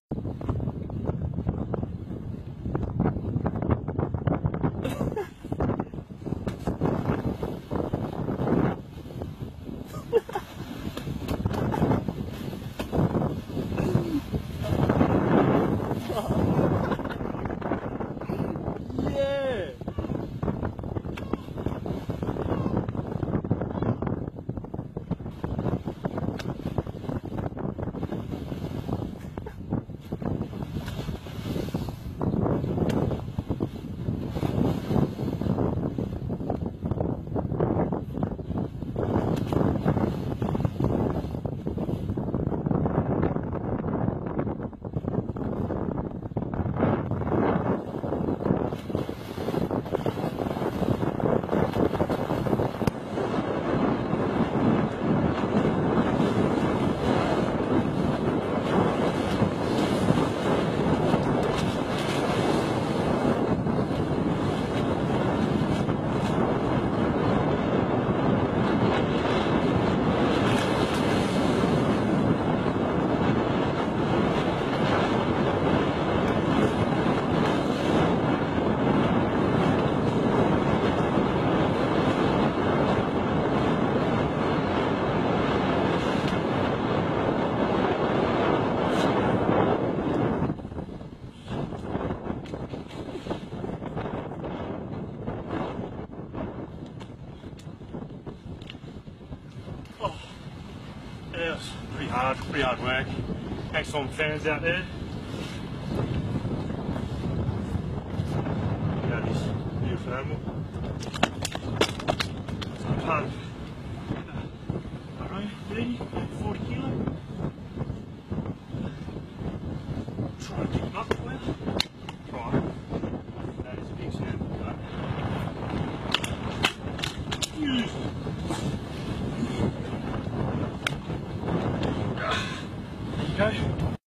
Oh, yeah, it's pretty hard work. Excellent fans out there. Look at this beautiful animal. It's like part of, I don't know, 30, 40 kilo. Try and pick him up for you. Try. That is a big sound. Use.